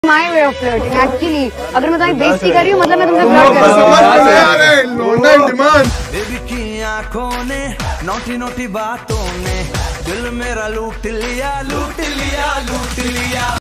My way of flirting actually. अगर मैं तुम्हारी बेइज्जती कर रही हूँ मतलब मैं तुमसे फ्लर्ट कर रही हूँ। बेबी की आंखों ने नोटी नोटी बातों ने दिल मेरा लूट लिया लूट लिया लूट लिया।